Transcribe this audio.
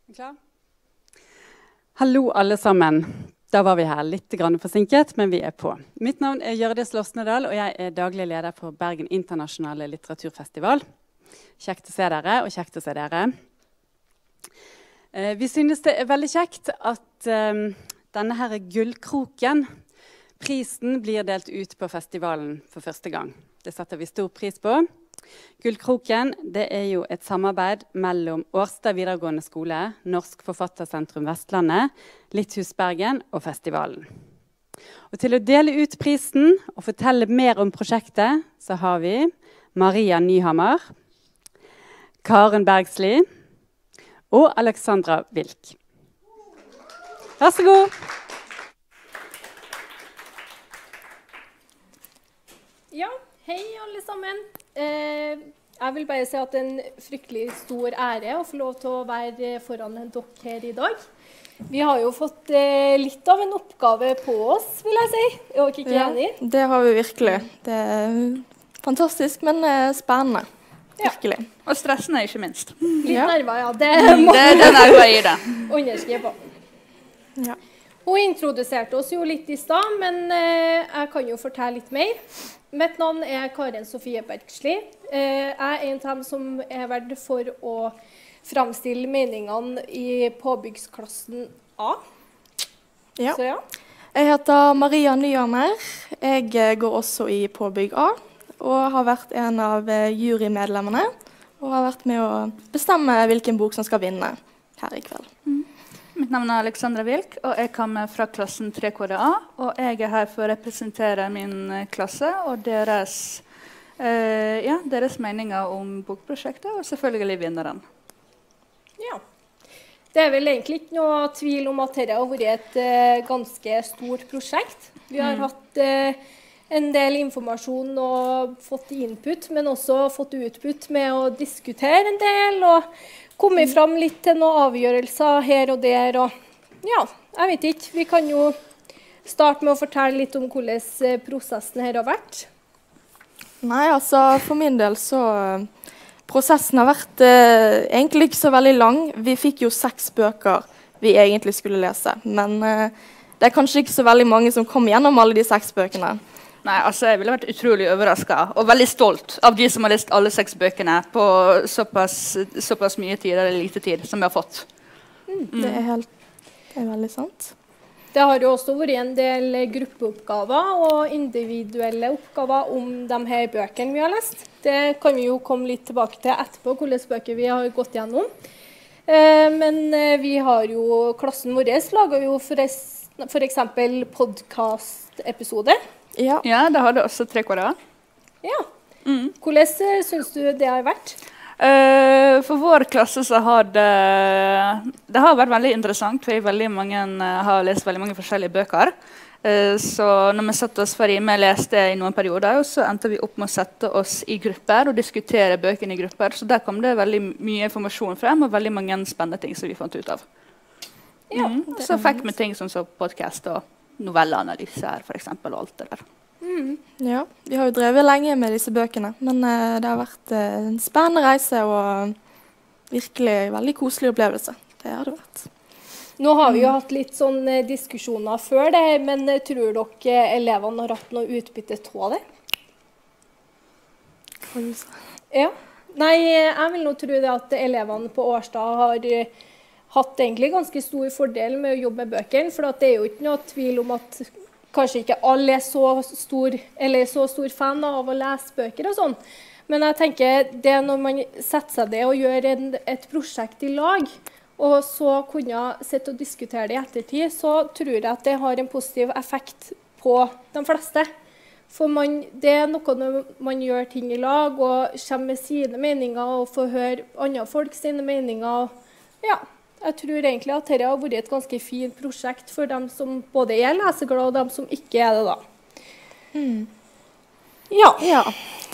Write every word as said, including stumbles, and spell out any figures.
Klar? Hallo alle sammen. Da var vi her litt grann forsinket, men vi er på. Mitt navn er Hjørdis Losnedal, og jeg er daglig leder for Bergen Internasjonale Litteraturfestival. Kjekt å se dere, og kjekt å se dere. Eh, vi synes det er veldig kjekt at eh, denne her gullkroken, prisen blir delt ut på festivalen for første gang. Det setter vi stor pris på. Gullkroken, det er jo et samarbeid mellom Årstad videregående skole, Norsk Forfattersentrum Vestlandet, Litteraturhuset Bergen og festivalen. Og til å dele ut prisen og fortelle mer om prosjektet, så har vi Maria Nyhammer, Karen Bergsli og Alexandra Wilk. Vær så god! Ja, hei alle sammen. Eh, jeg vil bare si at det er en fryktelig stor ære å få lov til å være foran dere her i dag. Vi har jo fått eh, litt av en oppgave på oss, vil jeg si. Er dere ikke ja, enig? Det har vi virkelig. Det er fantastisk, men spennende. Virkelig. Ja. Og stressende, ikke minst. Litt ja. nerver, ja. Det må det, det er nerver i det. underskrive på. Ja. Hun introduserte oss jo litt i stad, men eh, jeg kan jo fortelle litt mer. Mitt navn er Karen Sofie Bergsli. Eh, jeg er en av dem som er verd for å framstille meningene i påbyggsklassen A. Ja. Så ja. Jeg heter Maria Nyhammer. Jeg går også i påbygg A, og har vært en av jurymedlemmene, og har vært med å bestemme hvilken bok som skal vinne her i kveld. Mm. Mitt navn er Alexandra Wilk, og jeg kommer fra klassen tre K D A. Og jeg er her for å representere min klasse og deres, eh, ja, deres meninger om bokprosjektet, og selvfølgelig vinneren. Ja. Det er vel egentlig ikke noe tvil om at dette har vært et uh, ganske stort prosjekt. Vi har mm. hatt uh, en del informasjon og fått input, men også fått utput med å diskutere en del, og kommet fram litt til noen avgjørelser her og der, og ja, jeg vet ikke. Vi kan jo starte med å fortelle litt om hvordan prosessen her har vært. Nei, altså for min del så prosessen har vært eh, egentlig ikke så veldig lang. Vi fikk jo seks bøker vi egentlig skulle lese, men eh, det er kanskje ikke så veldig mange som kom gjennom alle de seks bøkene. Nei, altså jeg ville vært utrolig overrasket og veldig stolt av de som har lest alle seks bøkene på såpass, såpass mye tid eller lite tid som vi har fått. Mm. Det er helt, det er veldig sant. Det har jo også vært en del gruppeoppgaver og individuelle oppgaver om de her bøkene vi har lest. Det kan vi jo komme litt tilbake til etterpå, hvilke bøker vi har gått gjennom. Eh, men vi har jo, klassen vår lager jo for, for eksempel podcast-episode. Ja. Ja, det hadde også tre K D A. Ja. Mm. Hvordan synes du det har vært? Uh, for vår klasse så har det, det har vært veldig interessant, fordi veldig mange uh, har lest veldig mange forskjellige bøker. Uh, så når vi satte oss for i, vi leste i noen perioder, og så endte vi opp med å sette oss i grupper og diskutere bøkene i grupper. Så der kom det veldig mye informasjon frem, og veldig mange spennende ting som vi fant ut av. Ja, mm. Så fikk vi ting som så podcast og novelleanalyser, for eksempel, og alt det der. Mm. Ja, vi har jo drevet lenge med disse bøkene, men uh, det har vært uh, en spennende reise og virkelig veldig koselig opplevelse. Det har det vært. Nå har vi jo hatt litt sånn uh, diskusjoner før det, men uh, tror dere elevene har hatt noe utbytte av det? Hva du sa? Ja. Nei, jeg vil nå tro det at elevene på Årstad har uh, hatt egentlig ganske stor fordel med å jobbe med bøkene, for det er jo ikke noe tvil om at kanskje ikke alle er så stor, eller så stor fan av å lese bøker og sånn. Men jeg tenker det når man setter seg det og gjør en, et prosjekt i lag, og så kunne sitte og diskutere det i ettertid, så tror jeg at det har en positiv effekt på de fleste. For man, det er noe når man gjør ting i lag, og kommer med sine meninger, og får høre andre folk sine meninger. Ja. Jeg tror egentlig at dette har vært et ganske fint prosjekt for dem som både er leseglade og dem som ikke er det da. Mm. Ja. Ja.